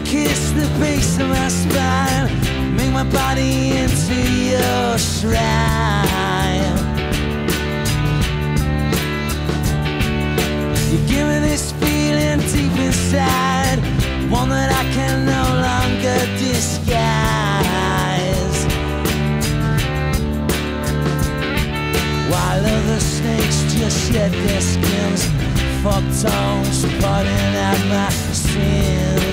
kiss the base of my spine, make my body into your shrine. You give me this feeling deep inside, one that I can no longer disguise. While other snakes just shed their skins, fuck tongues, putting out my sins.